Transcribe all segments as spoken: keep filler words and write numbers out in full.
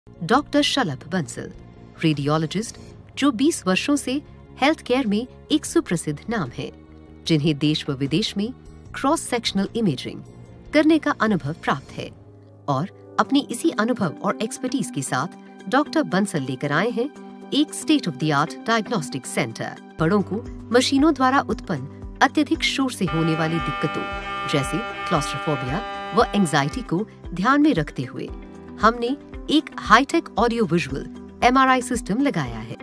Doctor शलभ Bansal, radiologist जो बीस वर्षों से हेल्थ केयर में एक सुप्रसिद्ध नाम है, जिन्हें देश व विदेश में क्रॉस सेक्शनल इमेजिंग करने का अनुभव प्राप्त है। और अपनी इसी अनुभव और एक्सपर्टीज के साथ डॉक्टर बंसल लेकर आए हैं एक state of the art diagnostic centre. बड़ों को मशीनों द्वारा उत्पन्न अत्यधिक शोर से होने वाली दिक्कतों जैसे क्लॉस्ट्रोफोबिया व एंजाइटी को ध्यान में रखते हुए हमने एक hitech audio visual M R I system लगाया है।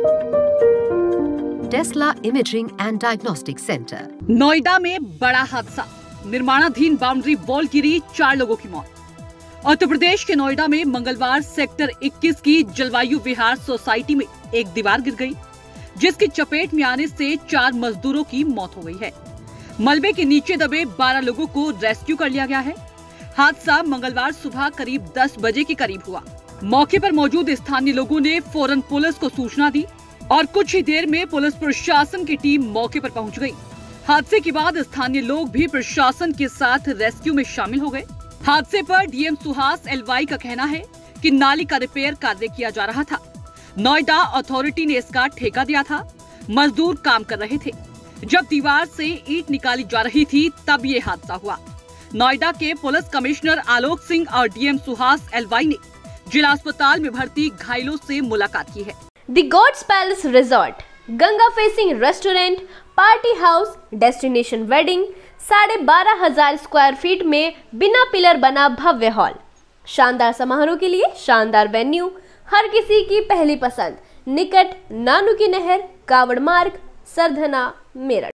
Tesla imaging and diagnostic centre. Noida में बड़ा हादसा, निर्माणाधीन बाउंड्री वॉल गिरी, चार लोगों की मौत। उत्तर प्रदेश के नोएडा में मंगलवार सेक्टर इक्कीस की जलवायु विहार सोसाइटी में एक दीवार गिर गई, जिसकी चपेट में आने से चार मजदूरों की मौत हो गई है। मलबे के नीचे दबे बारह लोगों को रेस्क्यू कर लिया गया है। हादसा मंगलवार सुबह करीब दस बजे के करीब हुआ। मौके पर मौजूद स्थानीय लोगों ने फौरन पुलिस को सूचना दी और कुछ ही देर में पुलिस प्रशासन की टीम मौके पर पहुंच गई। हादसे के बाद स्थानीय लोग भी प्रशासन के साथ रेस्क्यू में शामिल हो गए। हादसे पर D M Suhas L Y का कहना है कि नाली का रिपेयर कार्य किया जा रहा था। नोएडा अथॉरिटी ने इसका ठेका दिया था। मजदूर काम कर रहे थे। जब दीवार से ईंट निकाली जा रही थी तब ये हादसा हुआ। नोएडा के पुलिस कमिश्नर आलोक सिंह और D M Suhas L Y ने जिला अस्पताल में भर्ती घायलों से मुलाकात की है। The gods palace resort, Ganga facing restaurant, party house, destination wedding, साढ़े बारह हजार स्क्वायर फीट में बिना पिलर बना भव्य हॉल, शानदार समारोह के लिए शानदार वेन्यू, हर किसी की पहली पसंद, निकट नानू की नहर, कावड़ मार्ग, सरधना, मेरठ।